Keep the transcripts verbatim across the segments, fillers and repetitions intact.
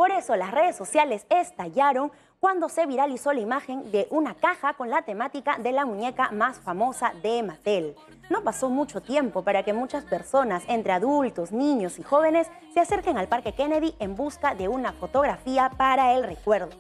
Por eso las redes sociales estallaron cuando se viralizó la imagen de una caja con la temática de la muñeca más famosa de Mattel. No pasó mucho tiempo para que muchas personas, entre adultos, niños y jóvenes, se acerquen al Parque Kennedy en busca de una fotografía para el recuerdo.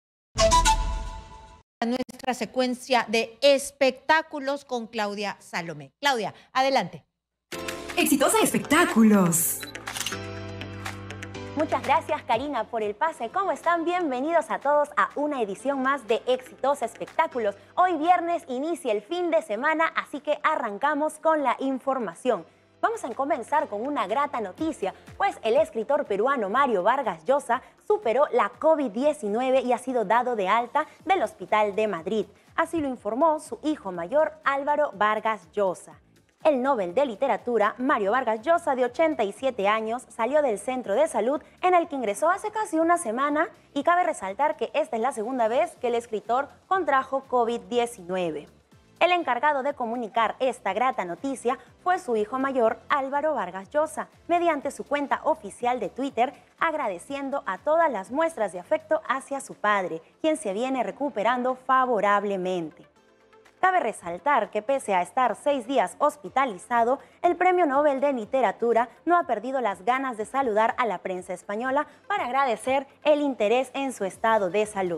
Nuestra secuencia de espectáculos con Claudia Salomé. Claudia, adelante. ¡Exitosa Espectáculos! Muchas gracias, Karina, por el pase. ¿Cómo están? Bienvenidos a todos a una edición más de Exitosa Espectáculos. Hoy viernes inicia el fin de semana, así que arrancamos con la información. Vamos a comenzar con una grata noticia, pues el escritor peruano Mario Vargas Llosa superó la COVID diecinueve y ha sido dado de alta del Hospital de Madrid. Así lo informó su hijo mayor, Álvaro Vargas Llosa. El Nobel de Literatura, Mario Vargas Llosa, de ochenta y siete años, salió del centro de salud en el que ingresó hace casi una semana y cabe resaltar que esta es la segunda vez que el escritor contrajo COVID diecinueve. El encargado de comunicar esta grata noticia fue su hijo mayor, Álvaro Vargas Llosa, mediante su cuenta oficial de Twitter, agradeciendo a todas las muestras de afecto hacia su padre, quien se viene recuperando favorablemente. Cabe resaltar que pese a estar seis días hospitalizado, el Premio Nobel de Literatura no ha perdido las ganas de saludar a la prensa española para agradecer el interés en su estado de salud.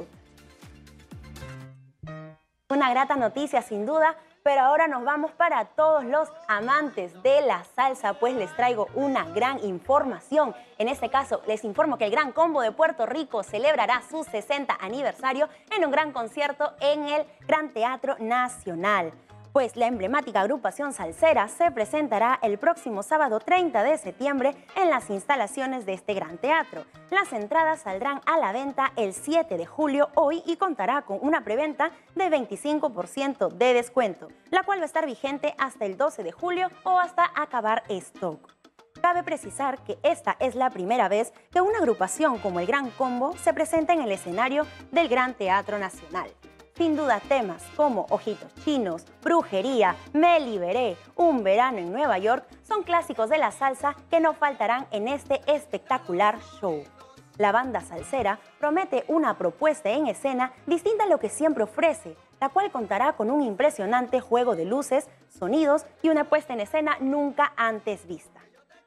Una grata noticia sin duda, pero ahora nos vamos para todos los amantes de la salsa, pues les traigo una gran información. En este caso, les informo que el Gran Combo de Puerto Rico celebrará su sesenta aniversario en un gran concierto en el Gran Teatro Nacional. Pues la emblemática agrupación salsera se presentará el próximo sábado treinta de septiembre en las instalaciones de este gran teatro. Las entradas saldrán a la venta el siete de julio hoy y contará con una preventa de veinticinco por ciento de descuento, la cual va a estar vigente hasta el doce de julio o hasta acabar stock. Cabe precisar que esta es la primera vez que una agrupación como el Gran Combo se presenta en el escenario del Gran Teatro Nacional. Sin duda, temas como Ojitos Chinos, Brujería, Me Liberé, Un Verano en Nueva York son clásicos de la salsa que no faltarán en este espectacular show. La banda salsera promete una propuesta en escena distinta a lo que siempre ofrece, la cual contará con un impresionante juego de luces, sonidos y una puesta en escena nunca antes vista.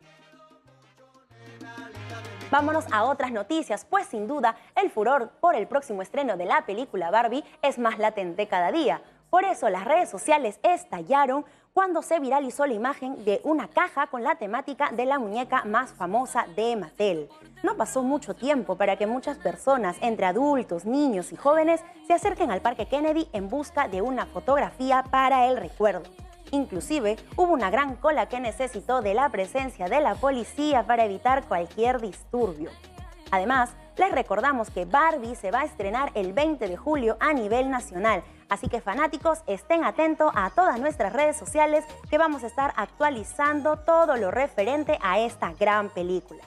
Vámonos a otras noticias, pues sin duda el furor por el próximo estreno de la película Barbie es más latente cada día. Por eso las redes sociales estallaron cuando se viralizó la imagen de una caja con la temática de la muñeca más famosa de Mattel. No pasó mucho tiempo para que muchas personas, entre adultos, niños y jóvenes, se acerquen al Parque Kennedy en busca de una fotografía para el recuerdo. Inclusive, hubo una gran cola que necesitó de la presencia de la policía para evitar cualquier disturbio. Además, les recordamos que Barbie se va a estrenar el veinte de julio a nivel nacional, así que fanáticos, estén atentos a todas nuestras redes sociales que vamos a estar actualizando todo lo referente a esta gran película.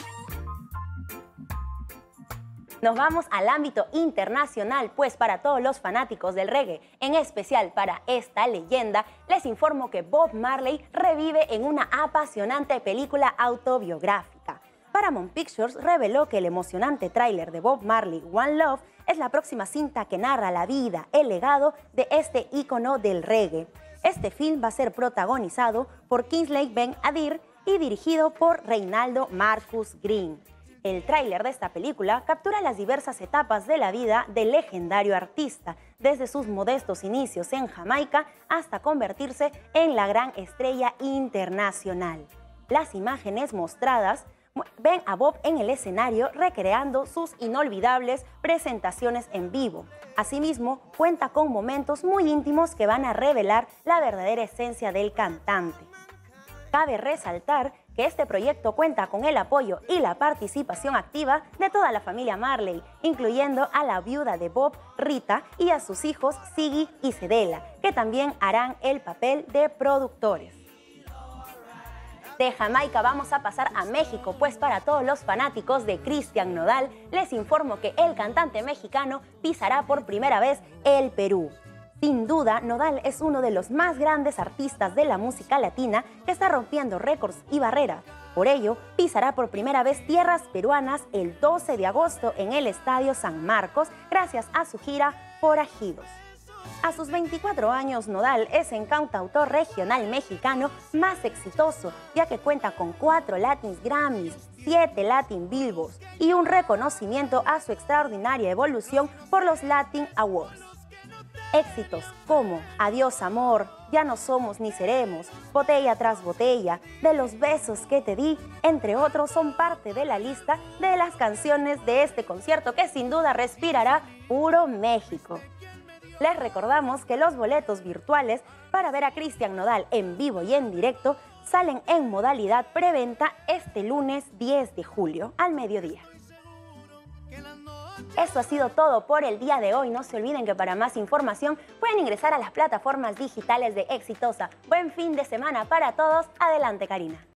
Nos vamos al ámbito internacional, pues para todos los fanáticos del reggae, en especial para esta leyenda, les informo que Bob Marley revive en una apasionante película autobiográfica. Paramount Pictures reveló que el emocionante tráiler de Bob Marley, One Love, es la próxima cinta que narra la vida, el legado de este ícono del reggae. Este film va a ser protagonizado por Kingsley Ben-Adir y dirigido por Reinaldo Marcus Green. El tráiler de esta película captura las diversas etapas de la vida del legendario artista, desde sus modestos inicios en Jamaica hasta convertirse en la gran estrella internacional. Las imágenes mostradas ven a Bob en el escenario recreando sus inolvidables presentaciones en vivo. Asimismo, cuenta con momentos muy íntimos que van a revelar la verdadera esencia del cantante. Cabe resaltar que este proyecto cuenta con el apoyo y la participación activa de toda la familia Marley, incluyendo a la viuda de Bob, Rita, y a sus hijos Siggy y Cedella, que también harán el papel de productores. De Jamaica vamos a pasar a México, pues para todos los fanáticos de Cristian Nodal, les informo que el cantante mexicano pisará por primera vez el Perú. Sin duda, Nodal es uno de los más grandes artistas de la música latina que está rompiendo récords y barreras, Por ello, pisará por primera vez tierras peruanas el doce de agosto en el Estadio San Marcos, gracias a su gira Forajidos. A sus veinticuatro años, Nodal es el cantautor regional mexicano más exitoso, ya que cuenta con cuatro Latin Grammys, siete Latin Billboards y un reconocimiento a su extraordinaria evolución por los Latin Awards. Éxitos como Adiós amor, Ya no somos ni seremos, Botella tras botella, De los besos que te di, entre otros, son parte de la lista de las canciones de este concierto que sin duda respirará puro México. Les recordamos que los boletos virtuales para ver a Cristian Nodal en vivo y en directo salen en modalidad preventa este lunes diez de julio al mediodía. Esto ha sido todo por el día de hoy. No se olviden que para más información pueden ingresar a las plataformas digitales de Exitosa. Buen fin de semana para todos. Adelante, Karina.